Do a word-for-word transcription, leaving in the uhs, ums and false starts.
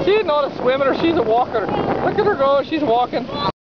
She's not a swimmer, she's a walker. Look at her go, she's walking.